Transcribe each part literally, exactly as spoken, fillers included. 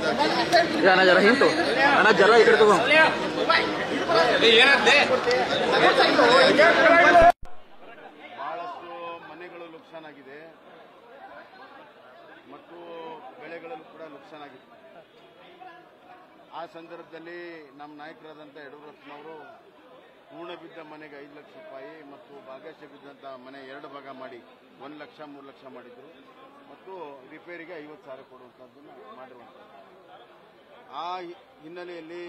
ಅಣ್ಣ ಜರ ಹಿಂಟು ಅಣ್ಣ ಜರ ಈ ಕಡೆ ತಗೋ. ಬಹಳಷ್ಟು ಮನೆಗಳು ನುಕ್ಸಾನಾಗಿದೆ ಮತ್ತು ಬೆಳೆಗಳಲ್ಲೂ ಕೂಡ ನುಕ್ಸಾನಾಗಿದೆ. ಆ ಸಂದರ್ಭದಲ್ಲಿ ನಮ್ಮ ನಾಯಕರಾದಂಥ ಯಡಿಯೂರಪ್ಪನವರು ಪೂರ್ಣ ಬಿದ್ದ ಮನೆಗೆ ಐದು ಲಕ್ಷ ರೂಪಾಯಿ ಮತ್ತು ಭಾಗಶಃ ಬಿದ್ದಂಥ ಮನೆ ಎರಡು ಭಾಗ ಮಾಡಿ ಒಂದು ಲಕ್ಷ ಮೂರು ಲಕ್ಷ ಮಾಡಿದ್ರು ಮತ್ತು ರಿಪೇರಿಗೆ ಐವತ್ತು ಸಾವಿರ ಕೊಡುವಂಥದ್ದನ್ನು ಮಾಡಿರುವಂಥದ್ದು. ಆ ಹಿನ್ನೆಲೆಯಲ್ಲಿ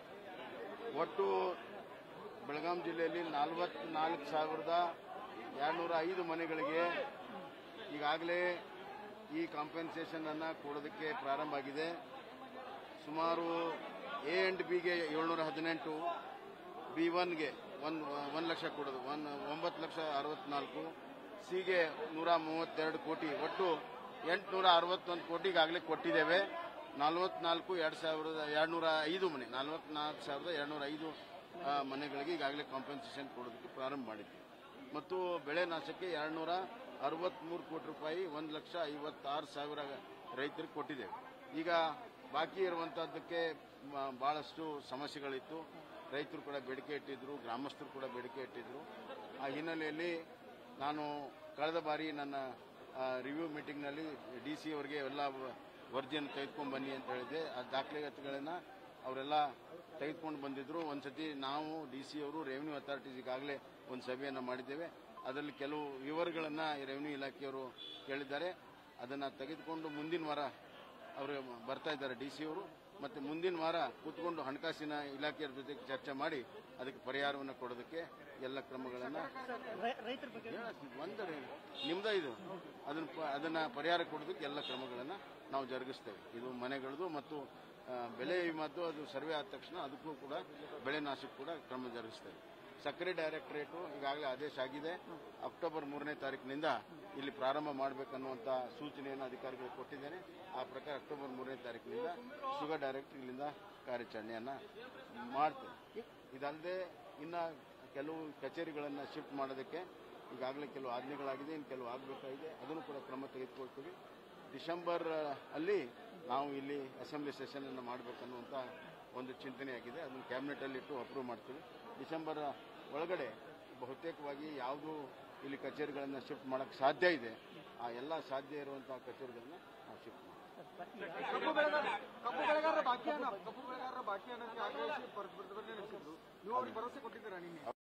ಒಟ್ಟು ಬೆಳಗಾಂ ಜಿಲ್ಲೆಯಲ್ಲಿ ನಲವತ್ನಾಲ್ಕು ಸಾವಿರದ ಎರಡುನೂರ ಐದು ಮನೆಗಳಿಗೆ ಈಗಾಗಲೇ ಈ ಕಾಂಪೆನ್ಸೇಷನ್ ಅನ್ನು ಕೊಡೋದಕ್ಕೆ ಪ್ರಾರಂಭ ಆಗಿದೆ. ಸುಮಾರು ಎ ಅಂಡ್ ಬಿಗೆ ಏಳ್ನೂರ ಹದಿನೆಂಟು, ಬಿ ಒನ್ಗೆ ಒಂದು ಒಂದು ಲಕ್ಷ ಕೊಡೋದು ಒಂದು ಒಂಬತ್ತು ಲಕ್ಷ ಅರವತ್ನಾಲ್ಕು, ಸಿಗೆ ನೂರ ಮೂವತ್ತೆರಡು ಕೋಟಿ, ಒಟ್ಟು ಎಂಟುನೂರ ಅರವತ್ತೊಂದು ಕೋಟಿ ಈಗಾಗಲೇ ಕೊಟ್ಟಿದ್ದೇವೆ. ನಲವತ್ನಾಲ್ಕು ಎರಡು ಸಾವಿರದ ಎರಡುನೂರ ಐದು ಮನೆ ನಲವತ್ನಾಲ್ಕು ಸಾವಿರದ ಎರಡುನೂರ ಐದು ಮನೆಗಳಿಗೆ ಈಗಾಗಲೇ ಕಾಂಪೆನ್ಸೇಷನ್ ಕೊಡೋದಕ್ಕೆ ಪ್ರಾರಂಭ ಮಾಡಿದ್ವಿ. ಮತ್ತು ಬೆಳೆ ನಾಶಕ್ಕೆ ಎರಡುನೂರ ಅರವತ್ತ್ಮೂರು ಕೋಟಿ ರೂಪಾಯಿ ಒಂದು ಲಕ್ಷ ಐವತ್ತಾರು ಸಾವಿರ ರೈತರಿಗೆ ಕೊಟ್ಟಿದ್ದೇವೆ. ಈಗ ಬಾಕಿ ಇರುವಂಥದ್ದಕ್ಕೆ ಭಾಳಷ್ಟು ಸಮಸ್ಯೆಗಳಿತ್ತು. ರೈತರು ಕೂಡ ಬೇಡಿಕೆ ಇಟ್ಟಿದ್ರು, ಗ್ರಾಮಸ್ಥರು ಕೂಡ ಬೇಡಿಕೆ ಇಟ್ಟಿದ್ರು. ಆ ಹಿನ್ನೆಲೆಯಲ್ಲಿ ನಾನು ಕಳೆದ ಬಾರಿ ನನ್ನ ರಿವ್ಯೂ ಮೀಟಿಂಗ್ನಲ್ಲಿ ಡಿ ಸಿ ಅವರಿಗೆ ಎಲ್ಲ ವರದಿಯನ್ನು ತೆಗೆದುಕೊಂಡು ಬನ್ನಿ ಅಂತ ಹೇಳಿದೆ. ಆ ದಾಖಲೆಗಳನ್ನು ಅವರೆಲ್ಲ ತೆಗೆದುಕೊಂಡು ಬಂದಿದ್ದರು. ಒಂದು ಸತಿ ನಾವು ಡಿ ಸಿ ಅವರು ರೆವಿನ್ಯೂ ಅಥಾರಿಟೀಸ್ ಈಗಾಗಲೇ ಒಂದು ಸಭೆಯನ್ನು ಮಾಡಿದ್ದೇವೆ. ಅದರಲ್ಲಿ ಕೆಲವು ವಿವರಗಳನ್ನು ರೆವಿನ್ಯೂ ಇಲಾಖೆಯವರು ಕೇಳಿದ್ದಾರೆ. ಅದನ್ನು ತೆಗೆದುಕೊಂಡು ಮುಂದಿನ ವಾರ ಅವರು ಬರ್ತಾ ಇದ್ದಾರೆ ಡಿ ಸಿ ಅವರು. ಮತ್ತು ಮುಂದಿನ ವಾರ ಕೂತ್ಕೊಂಡು ಹಣಕಾಸಿನ ಇಲಾಖೆಯ ಜೊತೆಗೆ ಚರ್ಚೆ ಮಾಡಿ ಅದಕ್ಕೆ ಪರಿಹಾರವನ್ನು ಕೊಡೋದಕ್ಕೆ ಎಲ್ಲ ಕ್ರಮಗಳನ್ನು ಒಂದರೆ ನಿಮ್ದ ಇದು ಅದನ್ನು ಅದನ್ನು ಪರಿಹಾರ ಕೊಡೋದಕ್ಕೆ ಎಲ್ಲ ಕ್ರಮಗಳನ್ನು ನಾವು ಜರುಗಿಸ್ತೇವೆ. ಇದು ಮನೆಗಳದು ಮತ್ತು ಬೆಳೆ ವಿಮದ್ದು ಅದು ಸರ್ವೆ ಆದ ತಕ್ಷಣ ಅದಕ್ಕೂ ಕೂಡ ಬೆಳೆ ನಾಶಕ್ಕೂ ಕೂಡ ಕ್ರಮ ಜರುಗಿಸ್ತೇವೆ. ಸಕ್ಕರೆ ಡೈರೆಕ್ಟರೇಟು ಈಗಾಗಲೇ ಆದೇಶ ಆಗಿದೆ. ಅಕ್ಟೋಬರ್ ಮೂರನೇ ತಾರೀಕಿನಿಂದ ಇಲ್ಲಿ ಪ್ರಾರಂಭ ಮಾಡಬೇಕನ್ನುವಂಥ ಸೂಚನೆಯನ್ನು ಅಧಿಕಾರಿಗಳು ಕೊಟ್ಟಿದ್ದೇನೆ. ಆ ಪ್ರಕಾರ ಅಕ್ಟೋಬರ್ ಮೂರನೇ ತಾರೀಕಿನಿಂದ ಶುಗರ್ ಡೈರೆಕ್ಟರ್ ಇಲ್ಲಿಂದ ಕಾರ್ಯಾಚರಣೆಯನ್ನು ಮಾಡ್ತೇವೆ. ಇದಲ್ಲದೆ ಇನ್ನು ಕೆಲವು ಕಚೇರಿಗಳನ್ನು ಶಿಫ್ಟ್ ಮಾಡೋದಕ್ಕೆ ಈಗಾಗಲೇ ಕೆಲವು ಆಜ್ಞೆಗಳಾಗಿದೆ, ಇನ್ನು ಕೆಲವು ಆಗಬೇಕಾಗಿದೆ. ಅದನ್ನು ಕೂಡ ಕ್ರಮ ತೆಗೆದುಕೊಳ್ತೀವಿ. ಡಿಸೆಂಬರ್ ಅಲ್ಲಿ ನಾವು ಇಲ್ಲಿ ಅಸೆಂಬ್ಲಿ ಸೆಷನನ್ನು ಮಾಡಬೇಕನ್ನುವಂಥ ಒಂದು ಚಿಂತನೆಯಾಗಿದೆ. ಅದನ್ನು ಕ್ಯಾಬಿನೆಟಲ್ಲಿಟ್ಟು ಅಪ್ರೂವ್ ಮಾಡ್ತೀವಿ. ಡಿಸೆಂಬರ್ ಒಳಗಡೆ ಬಹುತೇಕವಾಗಿ ಯಾವುದು ಇಲ್ಲಿ ಕಚೇರಿಗಳನ್ನು ಶಿಫ್ಟ್ ಮಾಡೋಕ್ಕೆ ಸಾಧ್ಯ ಇದೆ ಆ ಎಲ್ಲ ಸಾಧ್ಯ ಇರುವಂತಹ ಕಚೇರಿಗಳನ್ನು ನಾವು ಶಿಫ್ಟ್ ಮಾಡ್ತೀವಿ. ಕಬ್ಬು ಬೆಳೆಗಾರರ ಬಾಕಿಯನ್ನು ಕಬ್ಬು ಬೆಳೆಗಾರರ ಬಾಕಿಯನ್ನು ಆಗ್ರಹಿಸಿ ಪ್ರತಿಭಟನೆ ನಡೆಸಿದ್ರು. ನೀವು ಅವ್ರಿಗೆ ಭರವಸೆ ಕೊಟ್ಟಿದ್ದೀರಾ ನಿನ್ನೆ?